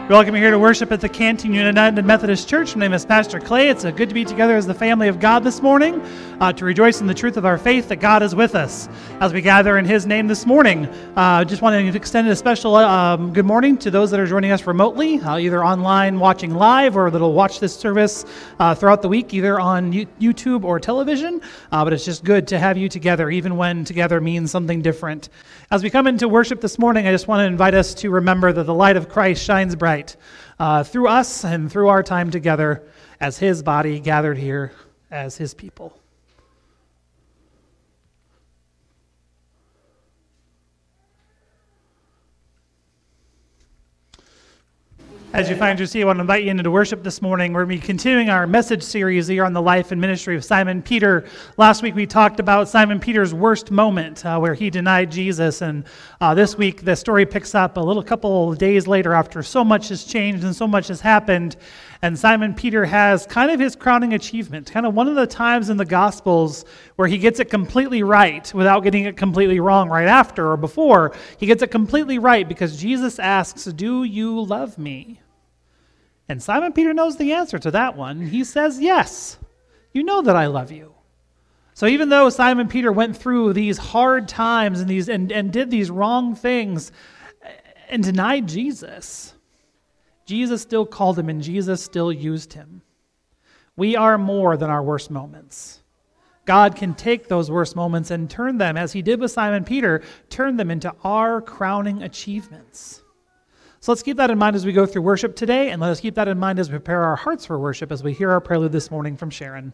We welcome you here to worship at the Canton United Methodist Church. My name is Pastor Clay. It's good to be together as the family of God this morning to rejoice in the truth of our faith that God is with us as we gather in His name this morning. Just wanted to extend a special good morning to those that are joining us remotely, either online watching live or that'll watch this service throughout the week, either on YouTube or television. But it's just good to have you together, even when together means something different. As we come into worship this morning, I just want to invite us to remember that the light of Christ shines bright through us and through our time together as His body gathered here as His people. As you find your seat, I want to invite you into worship this morning. We're going to be continuing our message series here on the life and ministry of Simon Peter. Last week we talked about Simon Peter's worst moment where he denied Jesus. And this week the story picks up a couple of days later after so much has changed and so much has happened. And Simon Peter has kind of his crowning achievement, kind of one of the times in the Gospels where he gets it completely right without getting it completely wrong right after or before. He gets it completely right because Jesus asks, "Do you love me?" And Simon Peter knows the answer to that one. He says, "Yes, you know that I love you." So even though Simon Peter went through these hard times and did these wrong things and denied Jesus, Jesus still called him and Jesus still used him. We are more than our worst moments. God can take those worst moments and turn them, as He did with Simon Peter, turn them into our crowning achievements. So let's keep that in mind as we go through worship today, and let us keep that in mind as we prepare our hearts for worship as we hear our prelude this morning from Sharon.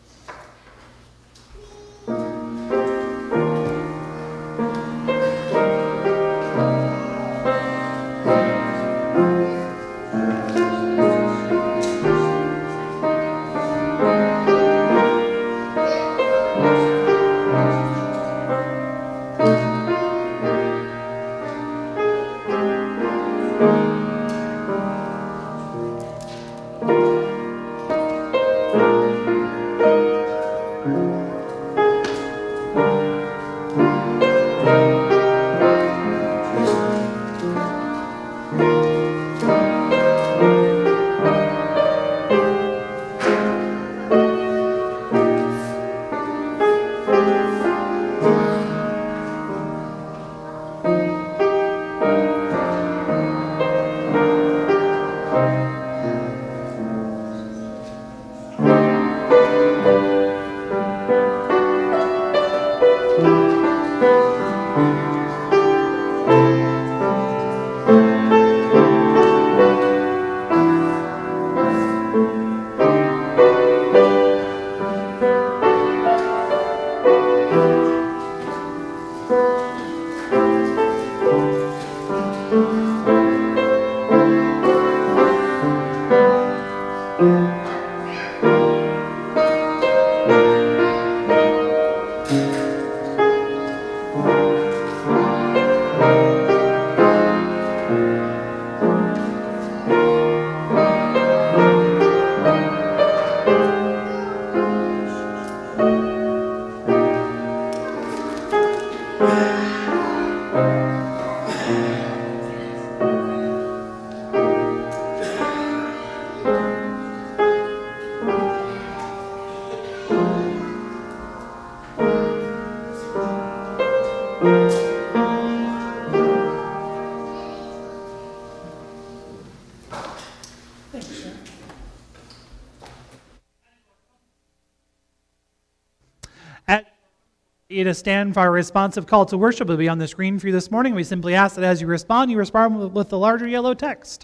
To stand for our responsive call to worship will be on the screen for you this morning. We simply ask that as you respond with the larger yellow text.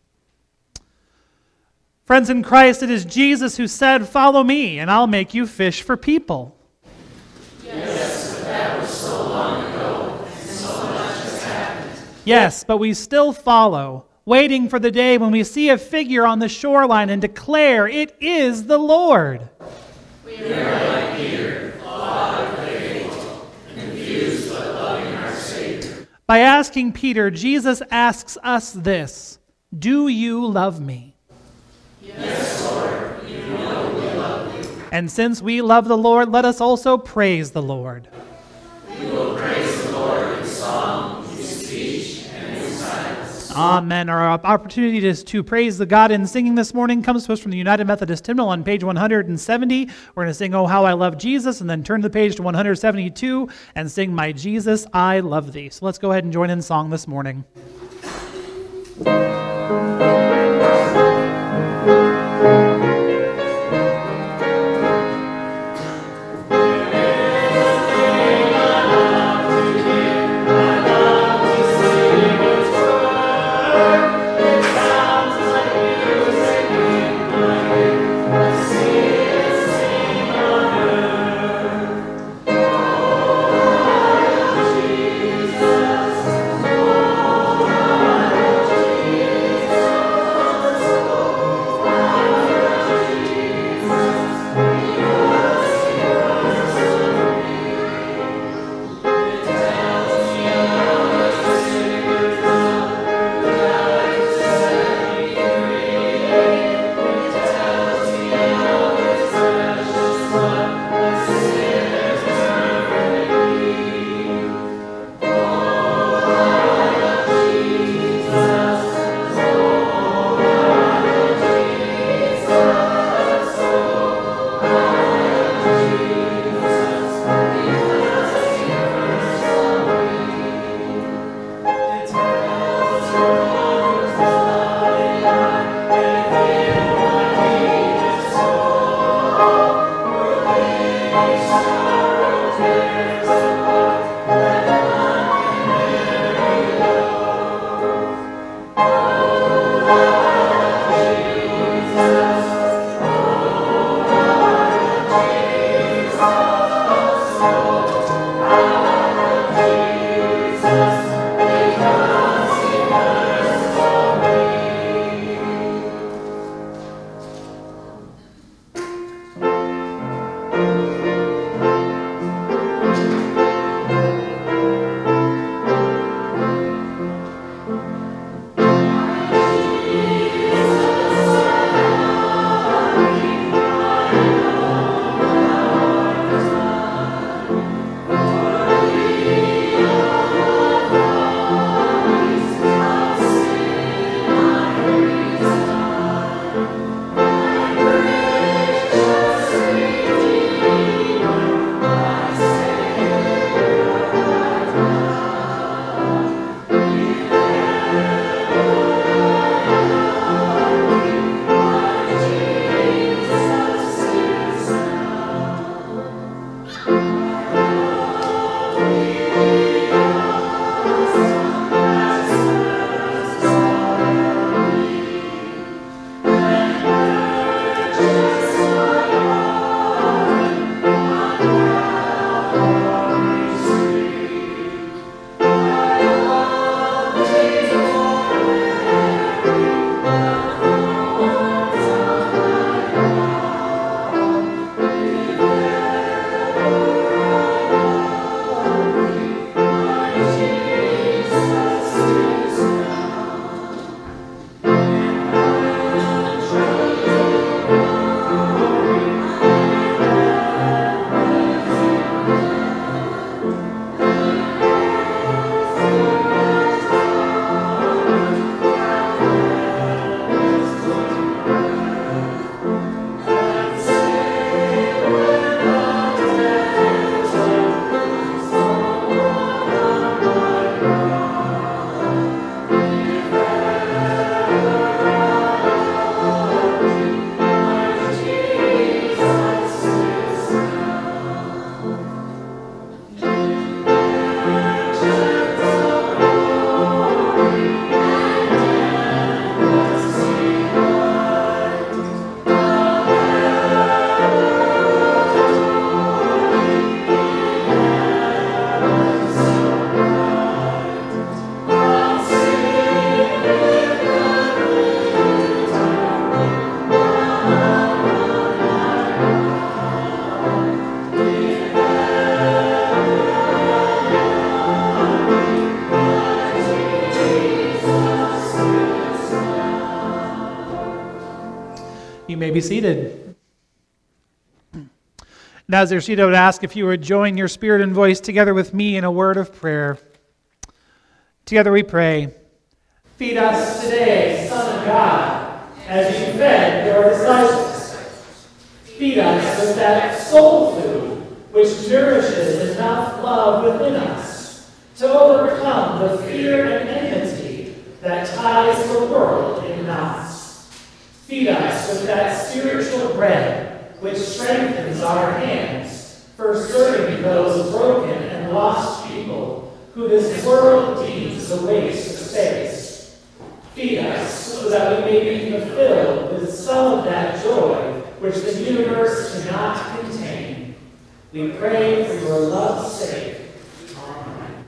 Friends in Christ, it is Jesus who said, "Follow me, and I'll make you fish for people." Yes, but that was so long ago, and so much has happened. Yes, but we still follow, waiting for the day when we see a figure on the shoreline and declare, "It is the Lord." We are like Peter, Father. By asking Peter, Jesus asks us this: "Do you love me?" Yes, Lord, you know we love you. And since we love the Lord, let us also praise the Lord. We will praise the Lord in song, in speech, and in silence. Amen. Our opportunity to praise the God in singing this morning comes to us from the United Methodist Hymnal on page 170. We're going to sing, "Oh, How I Love Jesus," and then turn the page to 172 and sing, "My Jesus, I Love Thee." So let's go ahead and join in song this morning. You may be seated. Now, as you're seated, I would ask if you would join your spirit and voice together with me in a word of prayer. Together we pray. Feed us today, Son of God, as you fed your disciples. Feed us with that soul food which nourishes enough love within us to overcome the fear and enmity that ties the world in knots. Feed us with that spiritual bread which strengthens our hands for serving those broken and lost people who this world deems a waste of space. Feed us so that we may be fulfilled with some of that joy which the universe cannot contain. We pray for your love's sake. Amen.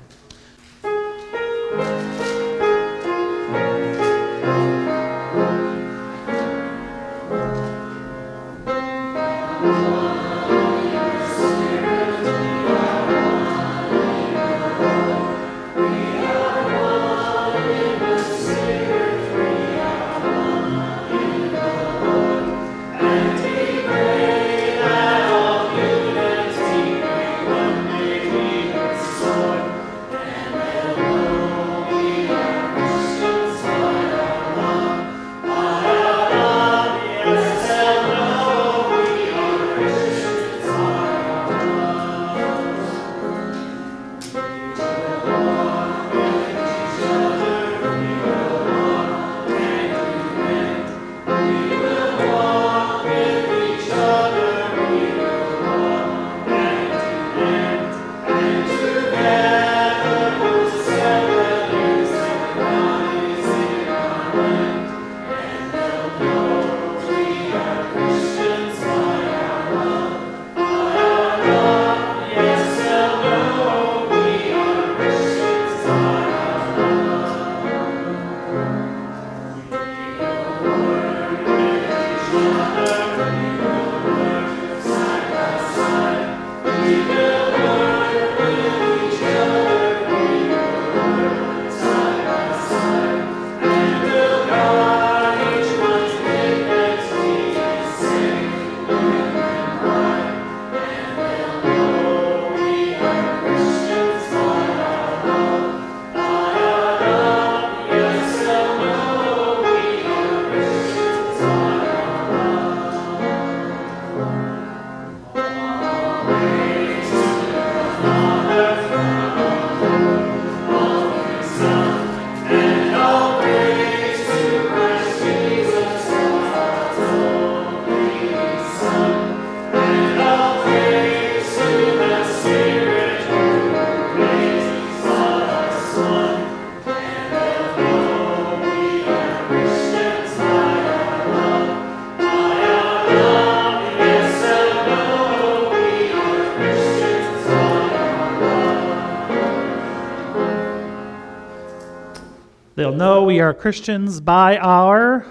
They'll know we are Christians by our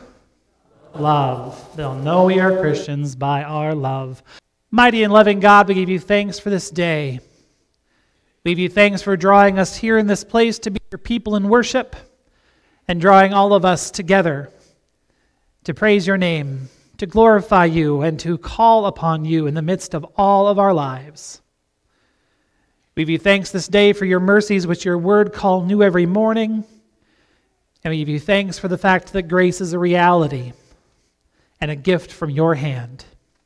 love. They'll know we are Christians by our love. Mighty and loving God, we give you thanks for this day. We give you thanks for drawing us here in this place to be your people in worship and drawing all of us together to praise your name, to glorify you, and to call upon you in the midst of all of our lives. We give you thanks this day for your mercies, which your word call new every morning. And we give you thanks for the fact that grace is a reality and a gift from your hand.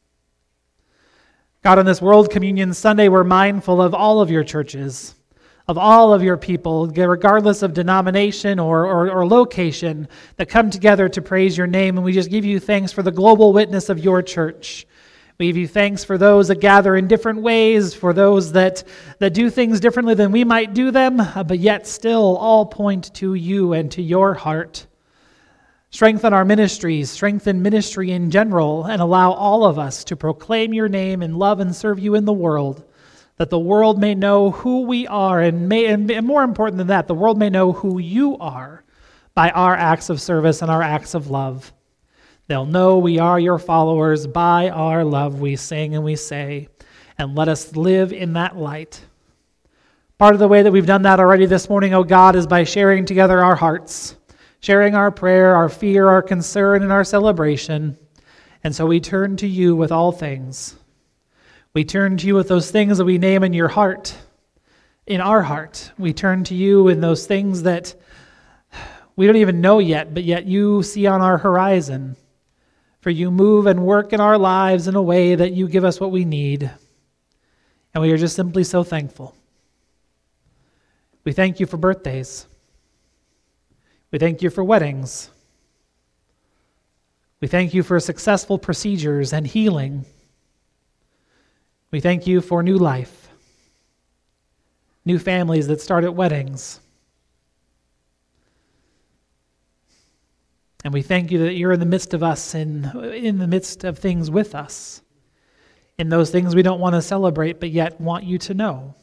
God, on this World Communion Sunday, we're mindful of all of your churches, of all of your people, regardless of denomination or location, that come together to praise your name. And we just give you thanks for the global witness of your church. We give you thanks for those that gather in different ways, for those that do things differently than we might do them, but yet still all point to you and to your heart. Strengthen our ministries, strengthen ministry in general, and allow all of us to proclaim your name and love and serve you in the world, that the world may know who we are, and more important than that, the world may know who you are by our acts of service and our acts of love. They'll know we are your followers by our love, we sing and we say, and let us live in that light. Part of the way that we've done that already this morning, oh God, is by sharing together our hearts, sharing our prayer, our fear, our concern, and our celebration. And so we turn to you with all things. We turn to you with those things that we name in your heart, in our heart. We turn to you in those things that We don't even know yet, but yet you see on our horizon. For you move and work in our lives in a way that you give us what we need. And we are just simply so thankful. We thank you for birthdays. We thank you for weddings. We thank you for successful procedures and healing. We thank you for new life, new families that start at weddings. And we thank you that you're in the midst of us, in the midst of things with us, in those things we don't want to celebrate, but yet want you to know.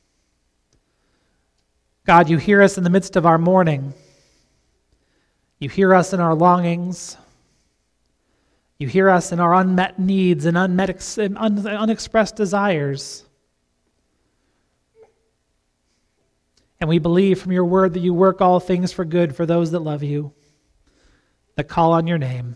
God, you hear us in the midst of our mourning. You hear us in our longings. You hear us in our unmet needs and unexpressed desires. And we believe from your word that you work all things for good for those that love you, that call on your name.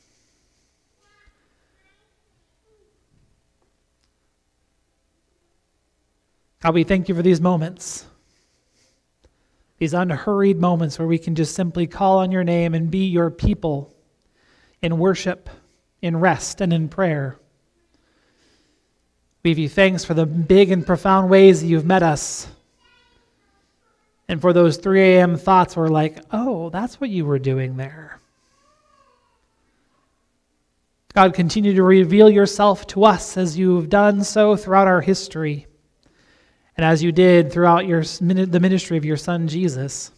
God, we thank you for these moments, these unhurried moments where we can just simply call on your name and be your people in worship, in rest, and in prayer. We give you thanks for the big and profound ways that you've met us, and for those 3 a.m. thoughts were like, oh, that's what you were doing there. God, continue to reveal yourself to us as you've done so throughout our history, and as you did throughout the ministry of your Son, Jesus.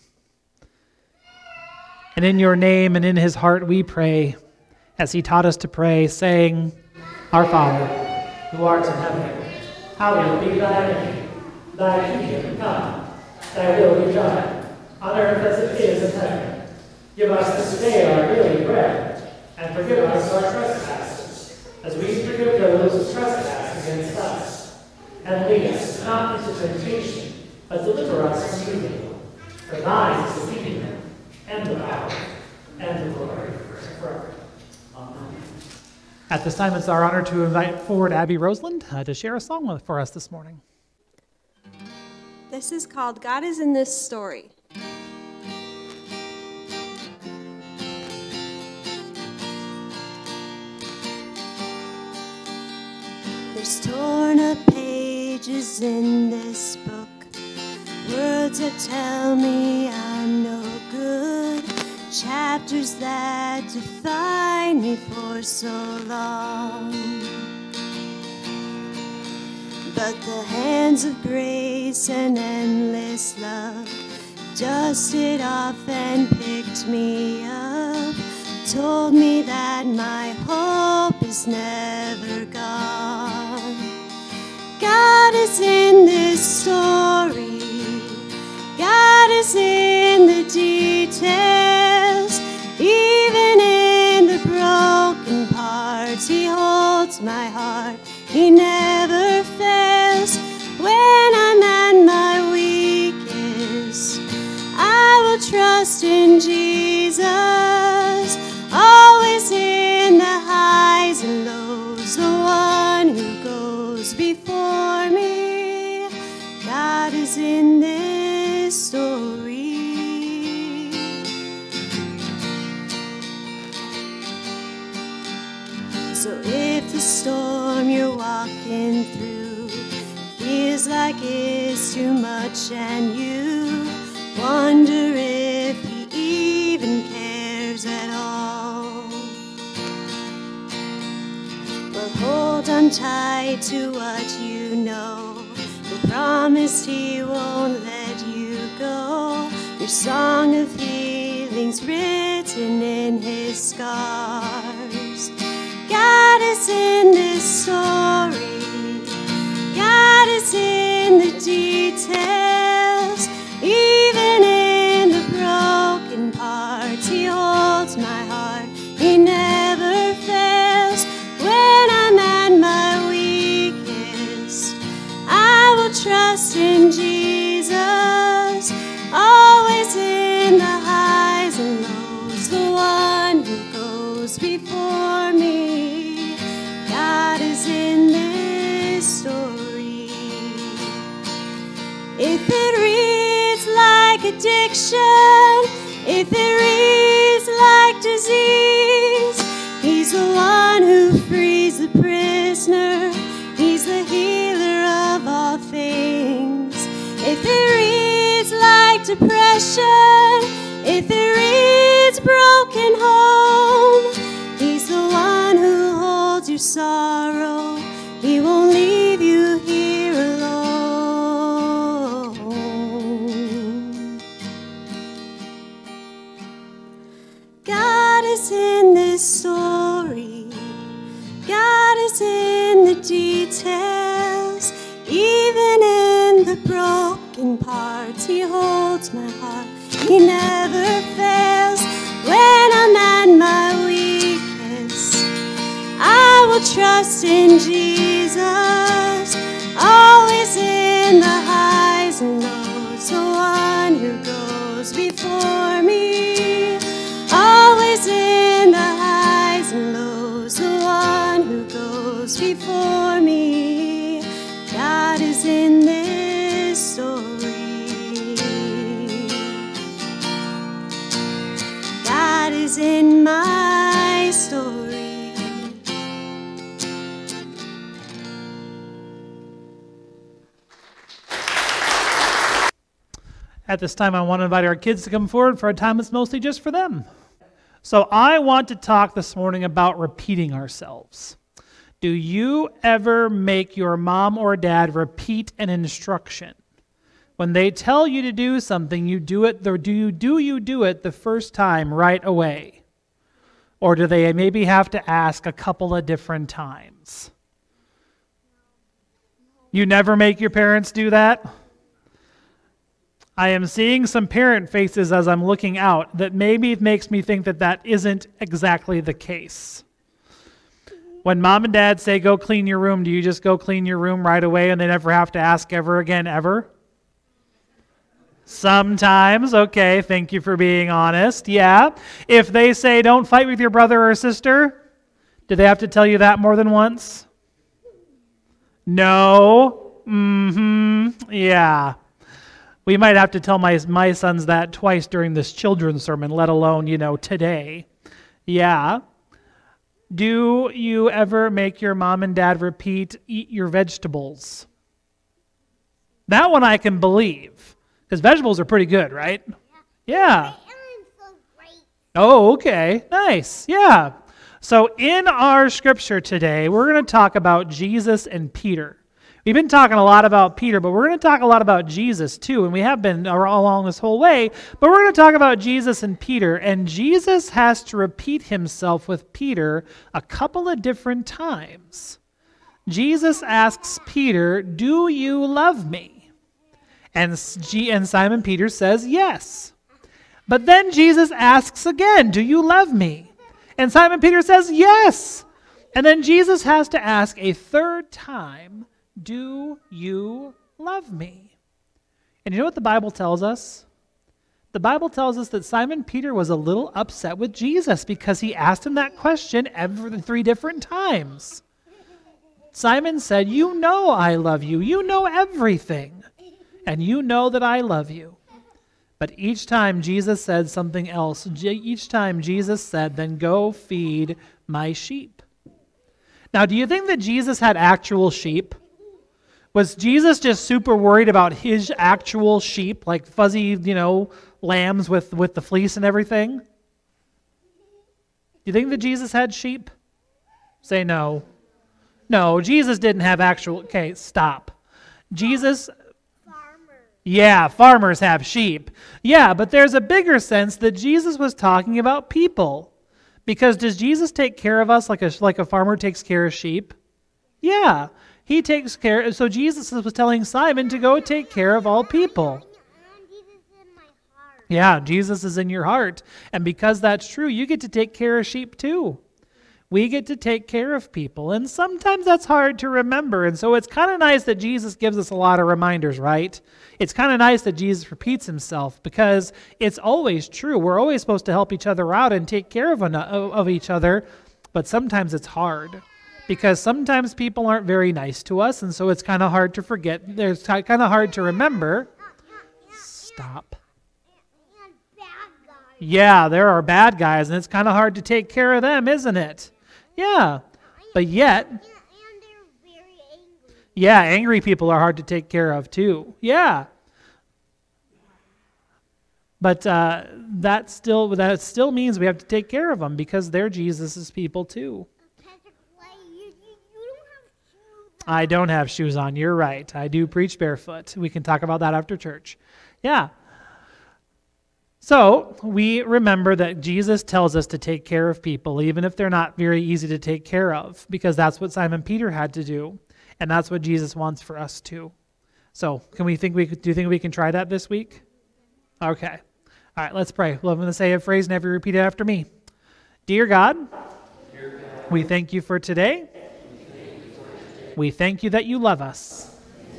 And in your name and in his heart we pray, as he taught us to pray, saying, Our Father, who art in heaven, hallowed be thy name. Thy kingdom come, thy will be done, on earth as it is in heaven. Give us this day our daily bread, and forgive us our trespasses, as we forgive those who trespass against us. And lead us not into temptation, but deliver us from evil. For thine is the kingdom, and the power, and the glory forever. Amen. At this time, it's our honor to invite forward Abby Roseland to share a song for us this morning. This is called God is in This Story. There's torn up pages in this book, words that tell me I'm no good, chapters that define me for so long. But the hands of grace and endless love dusted off and picked me up, told me that my hope is never gone. God is in this story. God is in the details. Even in the broken parts, he holds my heart. He never fails. When I'm at my weakest, I will trust in Jesus. Always in the highs and lows, the one who goes before me. God is in this story. So if the storm you're walking through feels like it's too much and you wonder if he even cares at all, well, hold on tight to what you know. The promise he won't let you go. Your song of healing's written in his scars. God is in this story. God is in the details. Even in the broken parts, he holds my heart. He never fails. When I'm at my weakest, I will trust in Jesus. Always in the highs and lows, the one who goes before me. God is in this story. If it reads like addiction, If there is like disease, he's the one who frees the prisoner. He's the healer of all things. If there is like depression, if there is broken home, he's the one who holds your sorrow. He won't leave you here alone. God is in this story. God is in the details. Even in the broken parts, he holds my heart. He never fails. When I'm at my weakest, I will trust in Jesus. Always in the highs and lows, the one who goes before me. Always in the highs and lows, the one who goes before me. God is in this story. God is in my story. At this time, I want to invite our kids to come forward for a time that's mostly just for them. So I want to talk this morning about repeating ourselves. Do you ever make your mom or dad repeat an instruction? When they tell you to do something, you do it, or do you do it the first time right away? Or do they maybe have to ask a couple of different times? You never make your parents do that? I am seeing some parent faces as I'm looking out that maybe it makes me think that that isn't exactly the case. When mom and dad say, go clean your room, do you just go clean your room right away and they never have to ask ever again, ever? Sometimes. Okay, thank you for being honest. Yeah. If they say, don't fight with your brother or sister, do they have to tell you that more than once? No. Yeah. We might have to tell my sons that twice during this children's sermon, let alone, today. Yeah. Do you ever make your mom and dad repeat, eat your vegetables? That one I can believe, because vegetables are pretty good, right? Yeah. Oh, okay. Nice. Yeah. So in our scripture today, we're going to talk about Jesus and Peter. We've been talking a lot about Peter, but we're going to talk a lot about Jesus too, and we have been along this whole way, but we're going to talk about Jesus and Peter, and Jesus has to repeat himself with Peter a couple of different times. Jesus asks Peter, do you love me? And Simon Peter says, yes. But then Jesus asks again, do you love me? And Simon Peter says, yes. And then Jesus has to ask a third time, do you love me? And you know what the Bible tells us? The Bible tells us that Simon Peter was a little upset with Jesus because he asked him that question every 3 different times. Simon said, you know I love you. You know everything. And you know that I love you. But each time Jesus said something else. Each time Jesus said, then go feed my sheep. Now, do you think that Jesus had actual sheep? Was Jesus just super worried about his actual sheep, like fuzzy, lambs with the fleece and everything? Do you think that Jesus had sheep? Say no. No, Jesus didn't have actual... Okay, stop. Jesus... Yeah, farmers have sheep. Yeah, but there's a bigger sense that Jesus was talking about people. Because does Jesus take care of us like a farmer takes care of sheep? Yeah, he takes care. So Jesus was telling Simon to go take care of all people. Yeah, Jesus is in your heart. And because that's true, you get to take care of sheep too. We get to take care of people. And sometimes that's hard to remember. And so it's kind of nice that Jesus gives us a lot of reminders, right? It's kind of nice that Jesus repeats himself because it's always true. We're always supposed to help each other out and take care of each other. But sometimes it's hard because sometimes people aren't very nice to us. And so it's kind of hard to forget. It's kind of hard to remember. Stop. Yeah, there are bad guys, and it's kind of hard to take care of them, isn't it? Yeah, but yet, And they're very angry. yeah, angry people are hard to take care of too. Yeah. But that still means we have to take care of them because they're Jesus's people too. Patrick, you don't have shoes. I don't have shoes on. You're right. I do preach barefoot. We can talk about that after church. Yeah. So we remember that Jesus tells us to take care of people, even if they're not very easy to take care of, because that's what Simon Peter had to do, and that's what Jesus wants for us too. So do you think we can try that this week? Okay. All right, let's pray. Well, I'm going to say a phrase and have you repeat it after me. Dear God, we thank you for today. We thank you that you love us.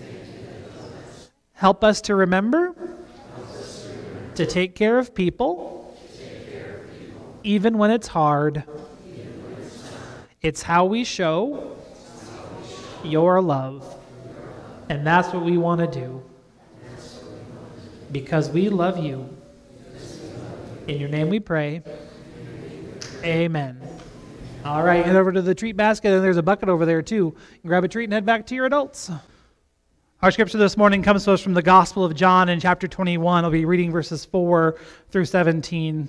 Help us to remember to take care of people, even when it's hard. It's how we show your love. And that's what we want to do. Because we love you. In your name we pray. Amen. All right, head over to the treat basket, and there's a bucket over there too. You can grab a treat and head back to your adults. Our scripture this morning comes to us from the Gospel of John in chapter 21. I'll be reading verses 4 through 17.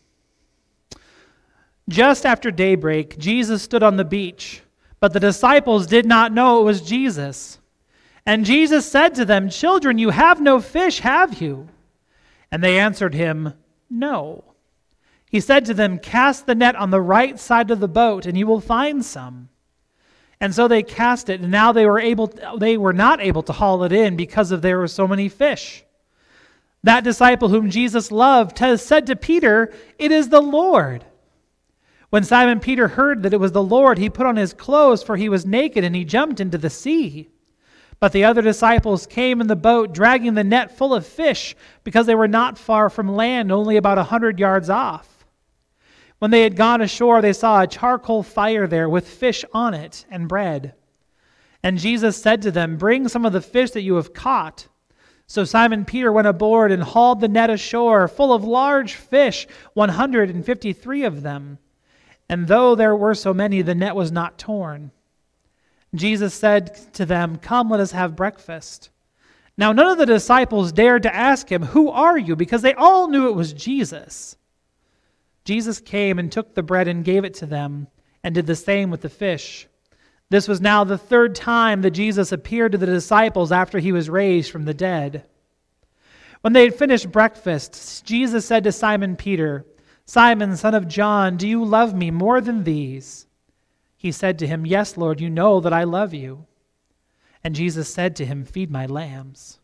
Just after daybreak, Jesus stood on the beach, but the disciples did not know it was Jesus. And Jesus said to them, "Children, you have no fish, have you?" And they answered him, "No." He said to them, "Cast the net on the right side of the boat, and you will find some." And so they cast it, and now they were not able to haul it in because there were so many fish. That disciple whom Jesus loved said to Peter, "It is the Lord." When Simon Peter heard that it was the Lord, he put on his clothes, for he was naked, and he jumped into the sea. But the other disciples came in the boat, dragging the net full of fish, because they were not far from land, only about 100 yards off. When they had gone ashore, they saw a charcoal fire there with fish on it and bread. And Jesus said to them, "Bring some of the fish that you have caught." So Simon Peter went aboard and hauled the net ashore, full of large fish, 153 of them. And though there were so many, the net was not torn. Jesus said to them, "Come, let us have breakfast." Now none of the disciples dared to ask him, "Who are you?" because they all knew it was Jesus. Jesus came and took the bread and gave it to them, and did the same with the fish. This was now the third time that Jesus appeared to the disciples after he was raised from the dead. When they had finished breakfast, Jesus said to Simon Peter, "Simon, son of John, do you love me more than these?" He said to him, "Yes, Lord, you know that I love you." And Jesus said to him, "Feed my lambs."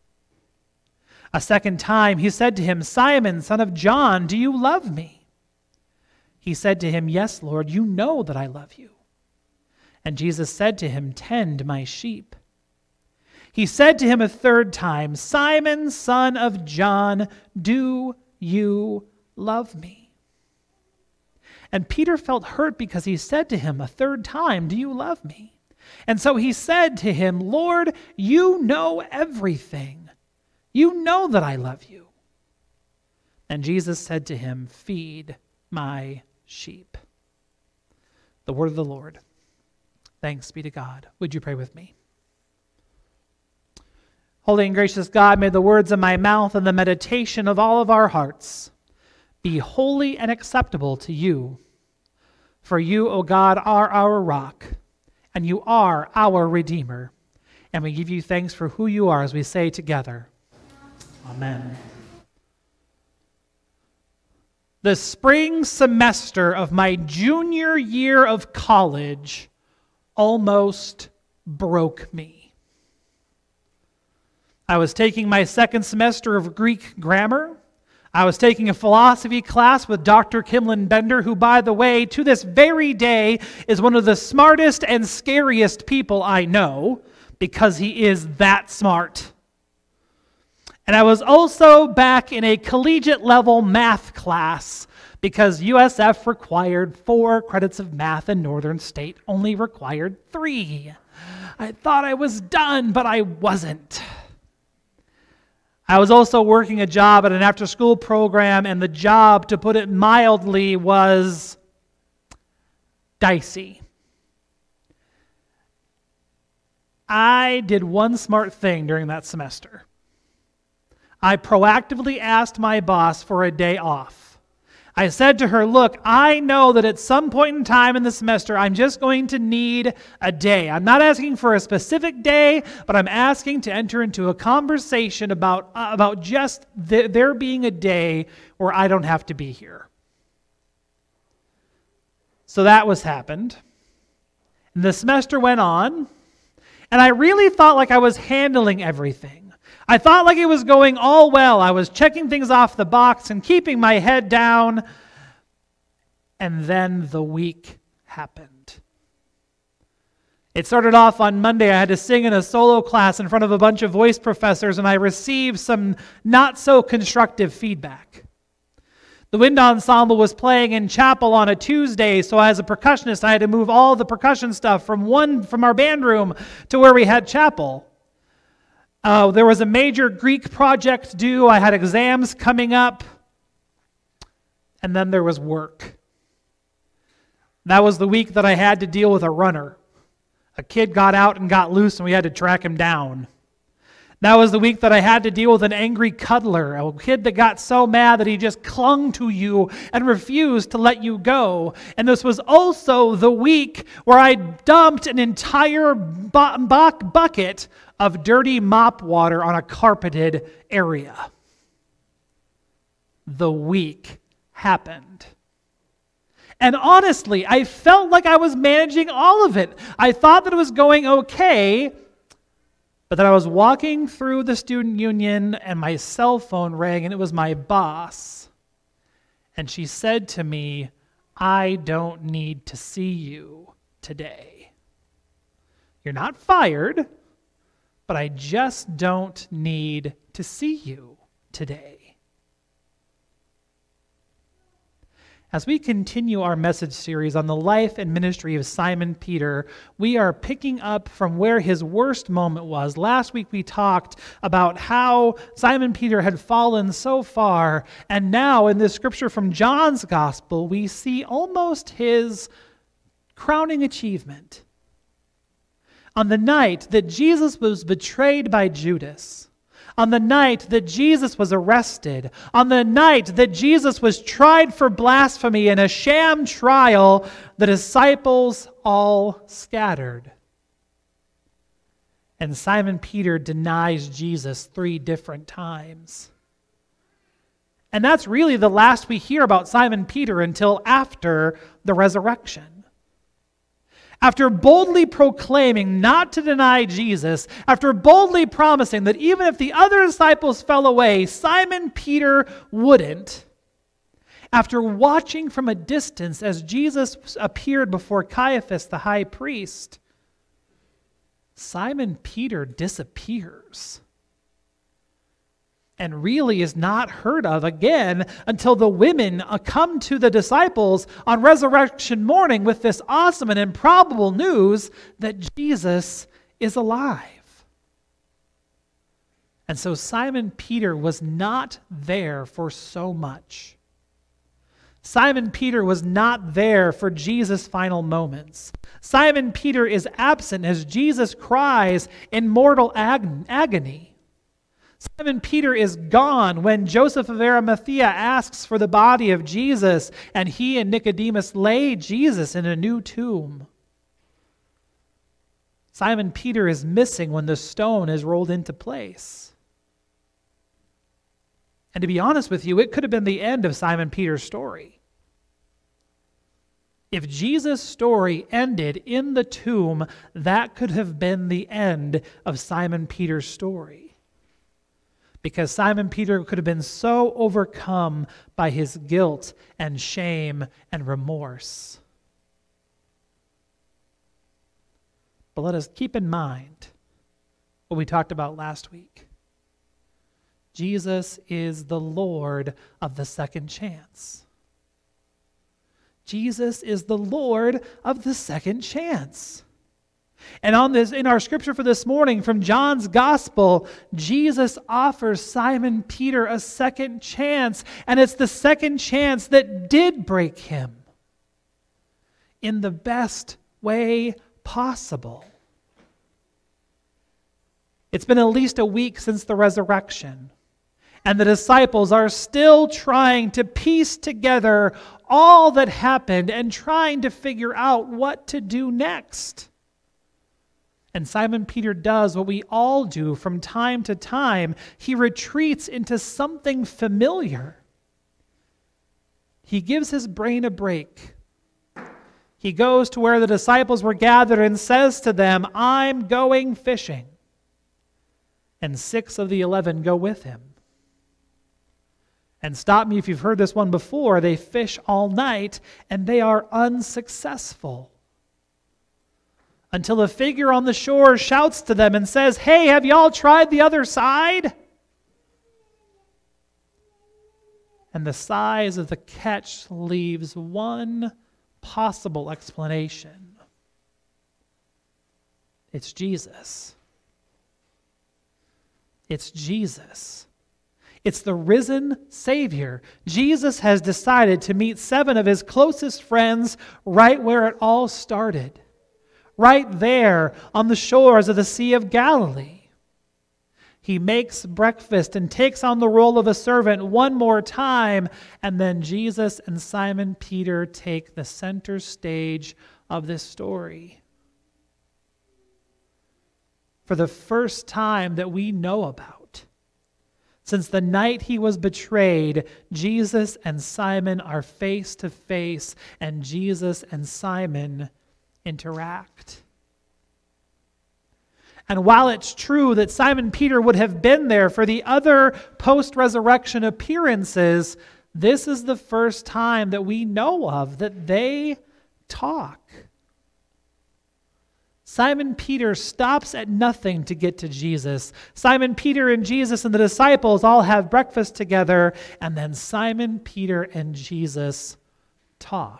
A second time he said to him, "Simon, son of John, do you love me?" He said to him, "Yes, Lord, you know that I love you." And Jesus said to him, "Tend my sheep." He said to him a third time, "Simon, son of John, do you love me?" And Peter felt hurt because he said to him a third time, "Do you love me?" And so he said to him, "Lord, you know everything. You know that I love you." And Jesus said to him, "Feed my sheep." The word of the Lord. Thanks be to God. Would you pray with me? Holy and gracious God, may the words of my mouth and the meditation of all of our hearts be holy and acceptable to you. For you, O God, are our rock, and you are our Redeemer. And we give you thanks for who you are as we say together, Amen. The spring semester of my junior year of college almost broke me. I was taking my second semester of Greek grammar. I was taking a philosophy class with Dr. Kimlin Bender, who, by the way, to this very day is one of the smartest and scariest people I know, because he is that smart. And I was also back in a collegiate level math class, because USF required 4 credits of math and Northern State only required 3. I thought I was done, but I wasn't. I was also working a job at an after-school program, and the job, to put it mildly, was dicey. I did one smart thing during that semester. I proactively asked my boss for a day off. I said to her, look, I know that at some point in time in the semester, I'm just going to need a day. I'm not asking for a specific day, but I'm asking to enter into a conversation about just there being a day where I don't have to be here. So that was happened. And the semester went on, and I really thought like I was handling everything. I thought like it was going all well. I was checking things off the box and keeping my head down. And then the week happened. It started off on Monday. I had to sing in a solo class in front of a bunch of voice professors, and I received some not so constructive feedback. The wind ensemble was playing in chapel on a Tuesday, so as a percussionist, I had to move all the percussion stuff from our band room to where we had chapel. There was a major Greek project due. I had exams coming up. And then there was work. That was the week that I had to deal with a runner. A kid got out and got loose, and we had to track him down. That was the week that I had to deal with an angry cuddler, a kid that got so mad that he just clung to you and refused to let you go. And this was also the week where I dumped an entire bucket of dirty mop water on a carpeted area. The week happened. And honestly, I felt like I was managing all of it. I thought that it was going okay, but then I was walking through the student union and my cell phone rang, and it was my boss. And she said to me, I don't need to see you today. You're not fired, but I just don't need to see you today. As we continue our message series on the life and ministry of Simon Peter, we are picking up from where his worst moment was. Last week we talked about how Simon Peter had fallen so far, and now in this scripture from John's gospel, we see almost his crowning achievement. On the night that Jesus was betrayed by Judas, on the night that Jesus was arrested, on the night that Jesus was tried for blasphemy in a sham trial, the disciples all scattered. And Simon Peter denies Jesus 3 different times. And that's really the last we hear about Simon Peter until after the resurrection. After boldly proclaiming not to deny Jesus, after boldly promising that even if the other disciples fell away, Simon Peter wouldn't, after watching from a distance as Jesus appeared before Caiaphas the high priest, Simon Peter disappears and really is not heard of again until the women come to the disciples on resurrection morning with this awesome and improbable news that Jesus is alive. And so Simon Peter was not there for so much. Simon Peter was not there for Jesus' final moments. Simon Peter is absent as Jesus cries in mortal agony. Simon Peter is gone when Joseph of Arimathea asks for the body of Jesus, and he and Nicodemus lay Jesus in a new tomb. Simon Peter is missing when the stone is rolled into place. And to be honest with you, it could have been the end of Simon Peter's story. If Jesus' story ended in the tomb, that could have been the end of Simon Peter's story. Because Simon Peter could have been so overcome by his guilt and shame and remorse. But let us keep in mind what we talked about last week. Jesus is the Lord of the second chance. Jesus is the Lord of the second chance. And in our scripture for this morning from John's Gospel, Jesus offers Simon Peter a second chance, and it's the second chance that did break him in the best way possible. It's been at least a week since the resurrection, and the disciples are still trying to piece together all that happened and trying to figure out what to do next. And Simon Peter does what we all do from time to time. He retreats into something familiar. He gives his brain a break. He goes to where the disciples were gathered and says to them, "I'm going fishing." And 6 of the 11 go with him. And stop me if you've heard this one before. They fish all night and they are unsuccessful. Until a figure on the shore shouts to them and says, "Hey, have y'all tried the other side?" And the size of the catch leaves one possible explanation. It's Jesus. It's Jesus. It's the risen Savior. Jesus has decided to meet 7 of his closest friends right where it all started. Right there on the shores of the Sea of Galilee. He makes breakfast and takes on the role of a servant one more time, and then Jesus and Simon Peter take the center stage of this story. For the first time that we know about, since the night he was betrayed, Jesus and Simon are face to face, and Jesus and Simon interact. And while it's true that Simon Peter would have been there for the other post-resurrection appearances, this is the first time that we know of that they talk. Simon Peter stops at nothing to get to Jesus. Simon Peter and Jesus and the disciples all have breakfast together, and then Simon Peter and Jesus talk.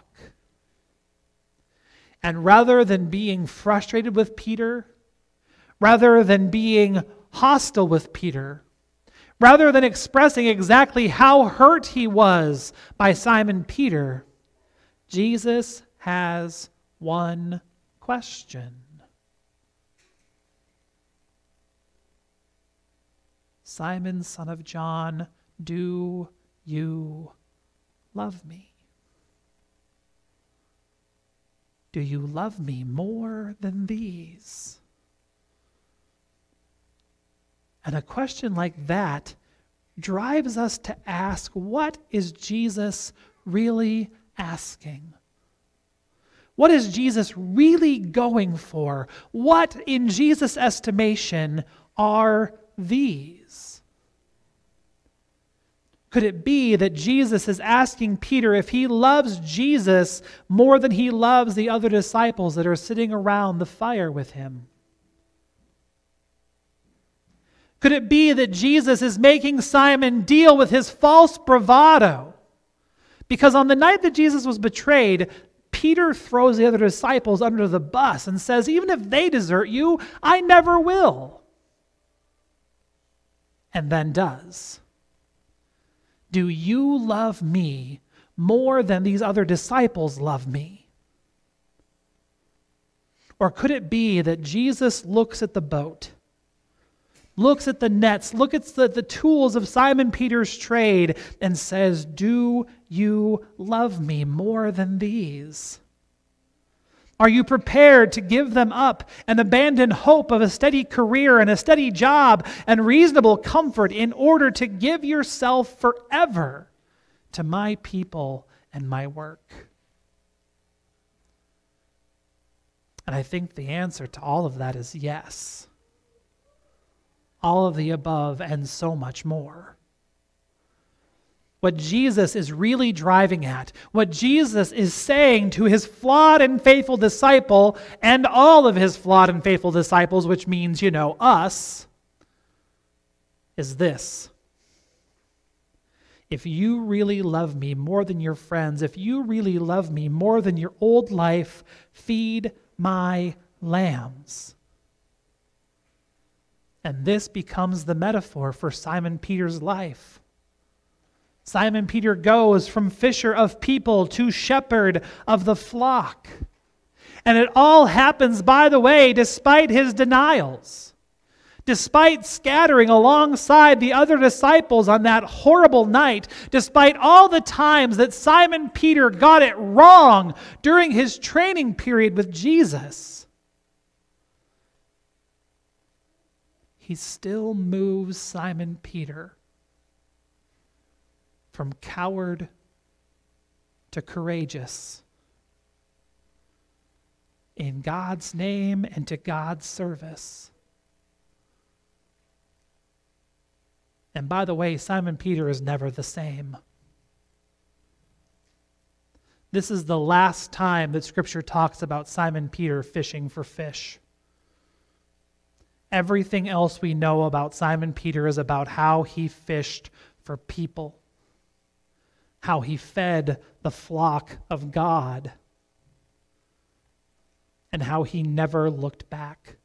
And rather than being frustrated with Peter, rather than being hostile with Peter, rather than expressing exactly how hurt he was by Simon Peter, Jesus has one question. "Simon, son of John, do you love me? Do you love me more than these?" And a question like that drives us to ask, what is Jesus really asking? What is Jesus really going for? What, in Jesus' estimation, are these? Could it be that Jesus is asking Peter if he loves Jesus more than he loves the other disciples that are sitting around the fire with him? Could it be that Jesus is making Simon deal with his false bravado? Because on the night that Jesus was betrayed, Peter throws the other disciples under the bus and says, "Even if they desert you, I never will." And then does. Do you love me more than these other disciples love me? Or could it be that Jesus looks at the boat, looks at the nets, looks at the tools of Simon Peter's trade and says, "Do you love me more than these? Are you prepared to give them up and abandon hope of a steady career and a steady job and reasonable comfort in order to give yourself forever to my people and my work?" And I think the answer to all of that is yes. All of the above and so much more. What Jesus is really driving at, what Jesus is saying to his flawed and faithful disciple and all of his flawed and faithful disciples, which means, us, is this. If you really love me more than your friends, if you really love me more than your old life, feed my lambs. And this becomes the metaphor for Simon Peter's life. Simon Peter goes from fisher of people to shepherd of the flock. And it all happens, by the way, despite his denials. Despite scattering alongside the other disciples on that horrible night, despite all the times that Simon Peter got it wrong during his training period with Jesus, he still moves Simon Peter from coward to courageous in God's name and to God's service. And by the way, Simon Peter is never the same. This is the last time that Scripture talks about Simon Peter fishing for fish. Everything else we know about Simon Peter is about how he fished for people, how he fed the flock of God, and how he never looked back.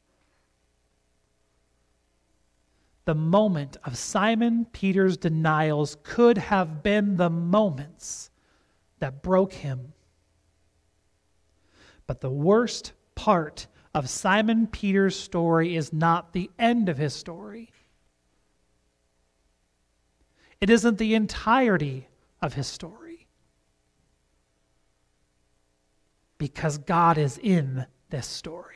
The moment of Simon Peter's denials could have been the moments that broke him. But the worst part of Simon Peter's story is not the end of his story. It isn't the entirety of his story. Because God is in this story.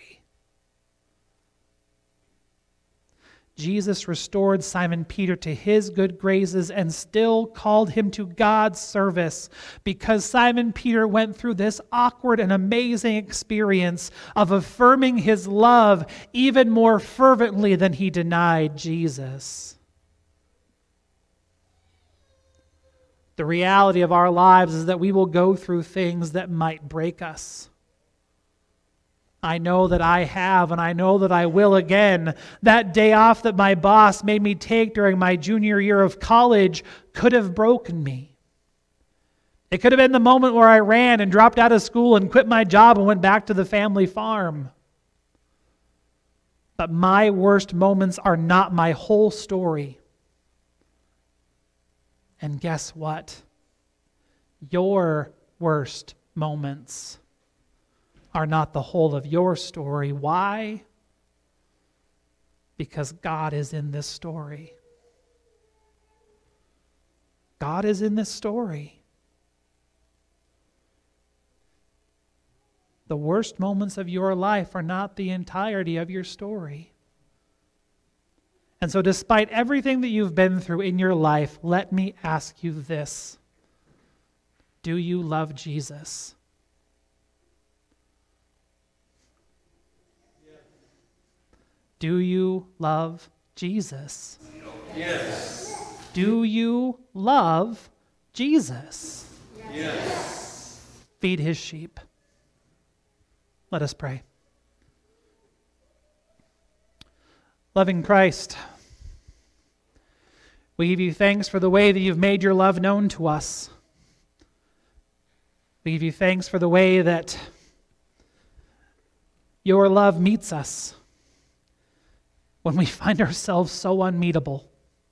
Jesus restored Simon Peter to his good graces and still called him to God's service because Simon Peter went through this awkward and amazing experience of affirming his love even more fervently than he denied Jesus. The reality of our lives is that we will go through things that might break us. I know that I have, and I know that I will again. That day off that my boss made me take during my junior year of college could have broken me. It could have been the moment where I ran and dropped out of school and quit my job and went back to the family farm. But my worst moments are not my whole story. And guess what? Your worst moments are not the whole of your story. Why? Because God is in this story. God is in this story. The worst moments of your life are not the entirety of your story. And so despite everything that you've been through in your life, let me ask you this. Do you love Jesus? Do you love Jesus? Yes. Do you love Jesus? Yes. Feed his sheep. Let us pray. Loving Christ, we give you thanks for the way that you've made your love known to us. We give you thanks for the way that your love meets us when we find ourselves so unmeetable.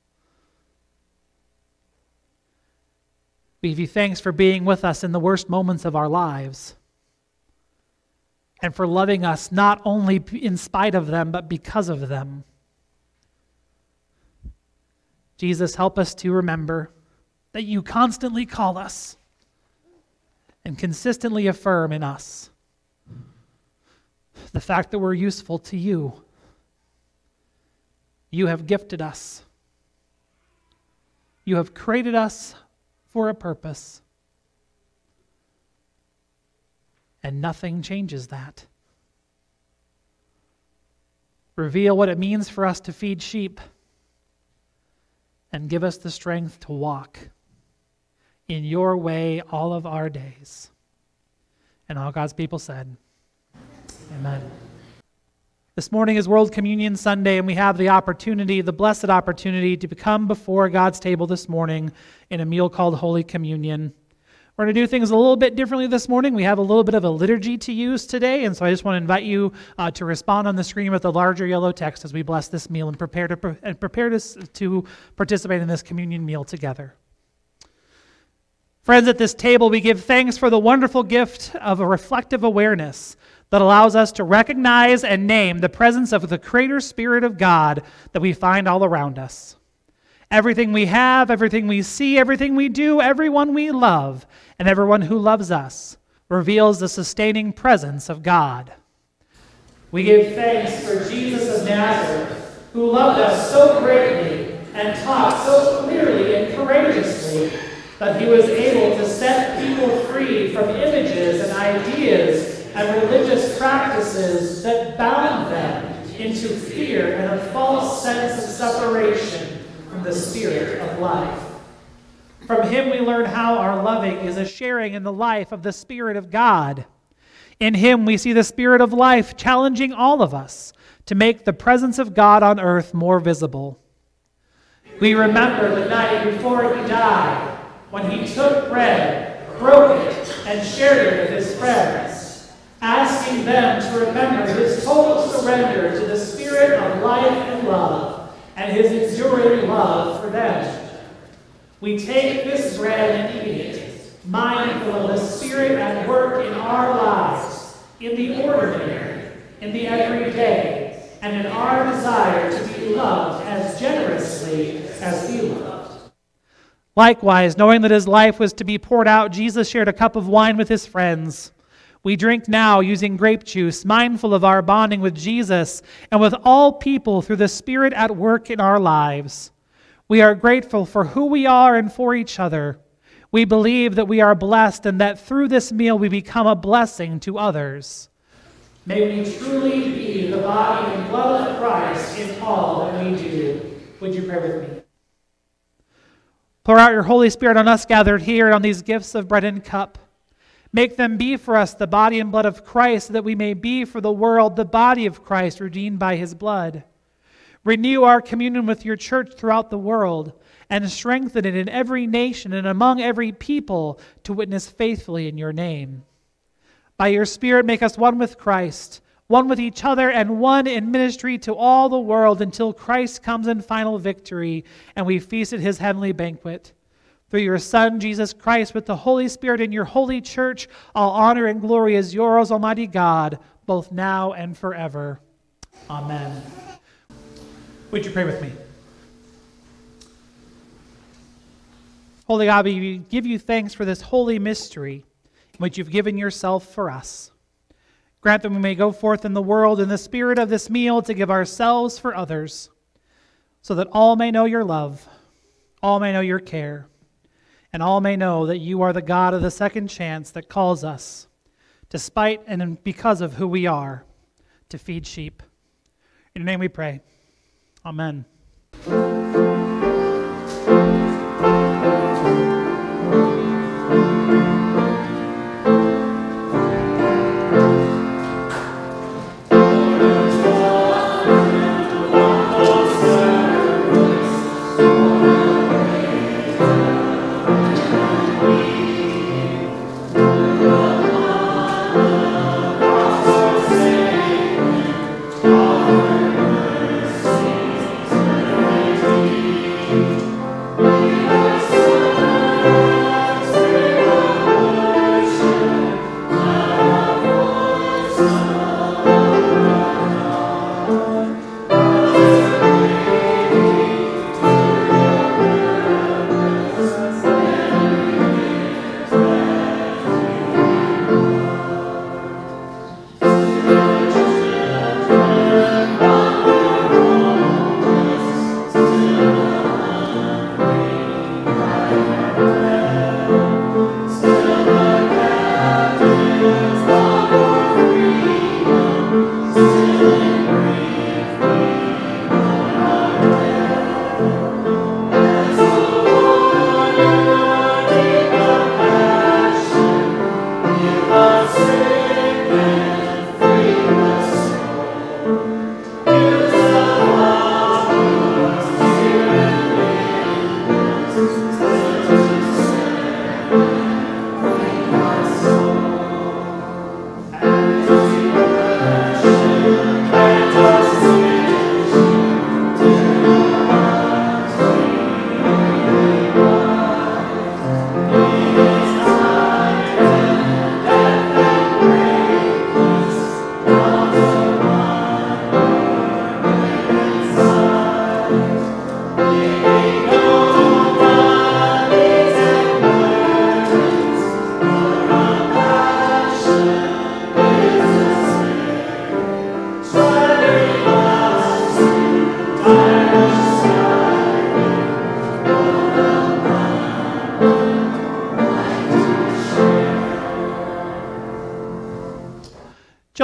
We give you thanks for being with us in the worst moments of our lives and for loving us not only in spite of them, but because of them. Jesus, help us to remember that you constantly call us and consistently affirm in us the fact that we're useful to you. You have gifted us. You have created us for a purpose. And nothing changes that. Reveal what it means for us to feed sheep and give us the strength to walk in your way all of our days. And all God's people said, amen. This morning is World Communion Sunday, and we have the opportunity, the blessed opportunity, to come before God's table this morning in a meal called Holy Communion. We're going to do things a little bit differently this morning. We have a little bit of a liturgy to use today, and so I just want to invite you to respond on the screen with the larger yellow text as we bless this meal and prepare to participate in this communion meal together. Friends, at this table, we give thanks for the wonderful gift of a reflective awareness that allows us to recognize and name the presence of the Creator Spirit of God that we find all around us. Everything we have, everything we see, everything we do, everyone we love, and everyone who loves us reveals the sustaining presence of God. We give thanks for Jesus of Nazareth, who loved us so greatly and taught so clearly and courageously that he was able to set people free from images and ideas and religious practices that bound them into fear and a false sense of separation from the Spirit of life. From him we learn how our loving is a sharing in the life of the Spirit of God. In him we see the Spirit of life challenging all of us to make the presence of God on earth more visible. We remember the night before he died, when he took bread, broke it, and shared it with his friends, asking them to remember his total surrender to the Spirit of life and love, and his enduring love for them. We take this bread and eat it, mindful of the Spirit at work in our lives, in the ordinary, in the everyday, and in our desire to be loved as generously as he loved. Likewise, knowing that his life was to be poured out, Jesus shared a cup of wine with his friends. We drink now using grape juice, mindful of our bonding with Jesus and with all people through the Spirit at work in our lives. We are grateful for who we are and for each other. We believe that we are blessed and that through this meal we become a blessing to others. May we truly be the body and blood of Christ in all that we do. Would you pray with me? Pour out your Holy Spirit on us gathered here and on these gifts of bread and cup. Make them be for us the body and blood of Christ, so that we may be for the world the body of Christ redeemed by his blood. Renew our communion with your church throughout the world, and strengthen it in every nation and among every people to witness faithfully in your name. By your Spirit, make us one with Christ, one with each other, and one in ministry to all the world until Christ comes in final victory and we feast at his heavenly banquet. Through your Son, Jesus Christ, with the Holy Spirit in your holy church, all honor and glory is yours, Almighty God, both now and forever. Amen. Would you pray with me? Holy God, we give you thanks for this holy mystery in which you've given yourself for us. Grant that we may go forth in the world in the spirit of this meal to give ourselves for others, so that all may know your love, all may know your care, and all may know that you are the God of the second chance that calls us, despite and because of who we are, to feed sheep. In your name we pray. Amen.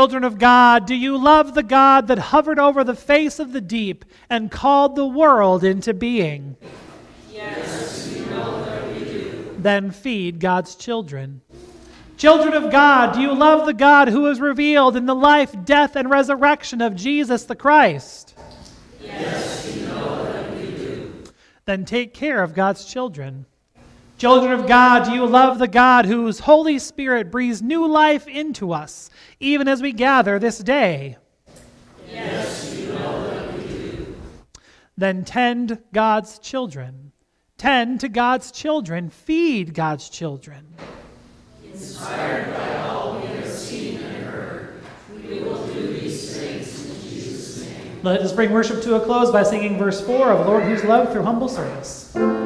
Children of God, do you love the God that hovered over the face of the deep and called the world into being? Yes, we know that we do. Then feed God's children. Children of God, do you love the God who is revealed in the life, death, and resurrection of Jesus the Christ? Yes, we know that we do. Then take care of God's children. Children of God, do you love the God whose Holy Spirit breathes new life into us, even as we gather this day? Yes, we know that we do. Then tend God's children. Tend to God's children. Feed God's children. Inspired by all we have seen and heard, we will do these things in Jesus' name. Let us bring worship to a close by singing verse 4 of Lord Whose Love Through Humble Service.